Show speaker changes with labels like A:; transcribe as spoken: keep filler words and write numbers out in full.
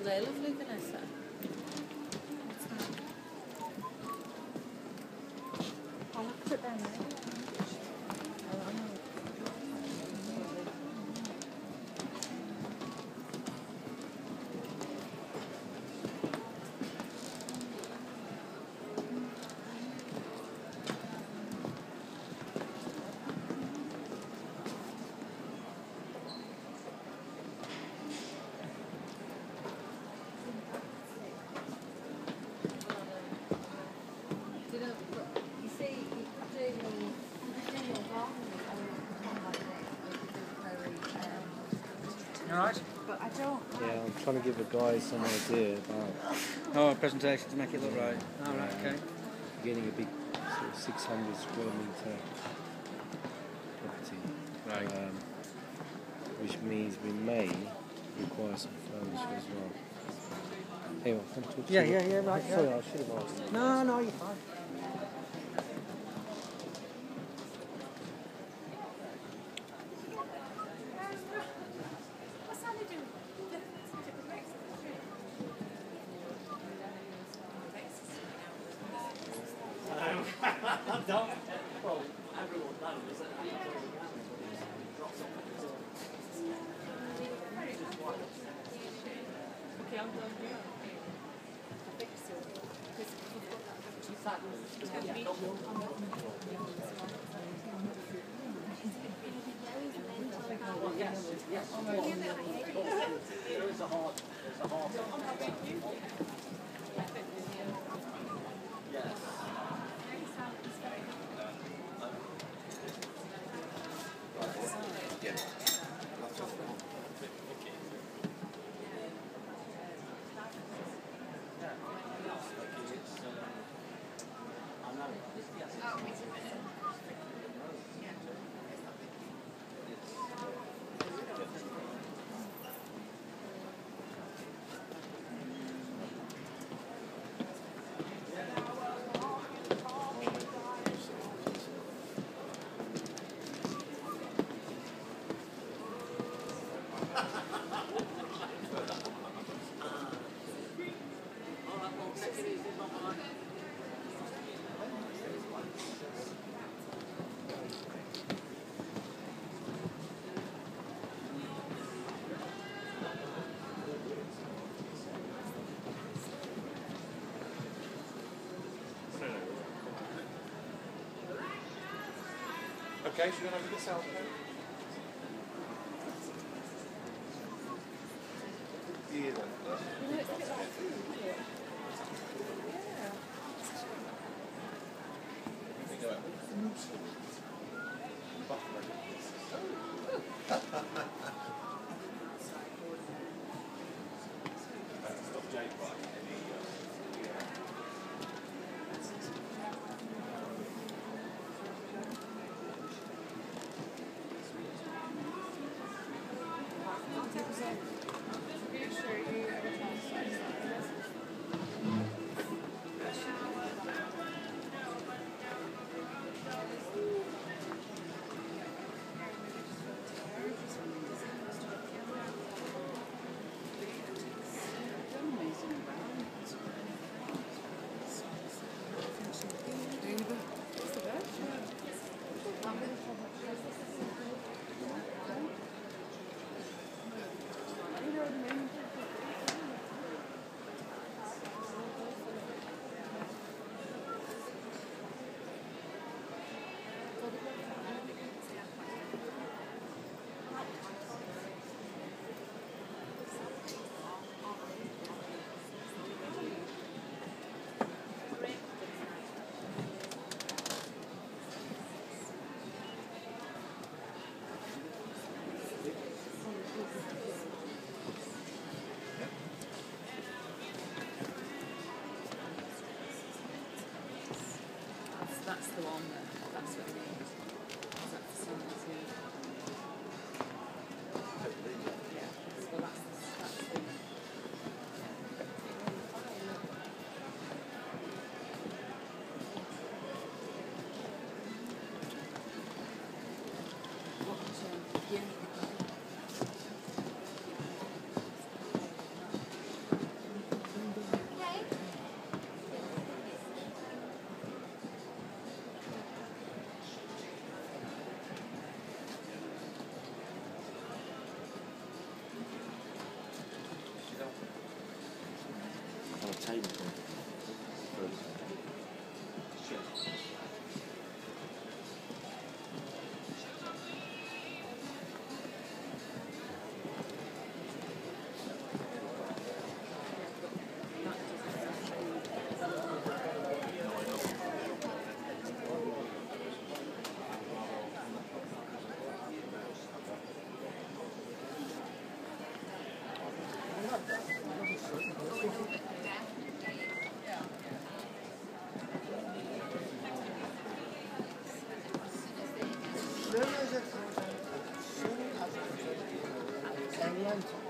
A: they're lovely, Vanessa.
B: I'll have to put them in.
C: Alright?
B: But I don't.
D: Yeah, I'm trying to give the guys some idea about
C: Oh, a presentation to make it look right. Alright,
D: Yeah.
C: okay.
D: getting a big sort of six hundred square metre property.
C: Right.
D: Um, which means we may require some furniture as well. Anyway, I'll talk to
C: Yeah,
D: you.
C: yeah, yeah, right,
D: Sorry,
C: yeah.
D: I should have asked.
C: No, no, you're fine.
E: Don't. Well, everyone knows that.
A: Okay, I'm done here.
E: Yes, yes. There is a heart. There's a heart. Yes.
F: Okay, should we go over the cell phone? Yeah, then.
B: You know, it's a bit like food, isn't it? Yeah.
F: We go out. Stop Jake by any.
A: That's the one that, that's what it means. Is that facility? Yeah, so that's, that's the... What, um, yeah.
B: name.
E: England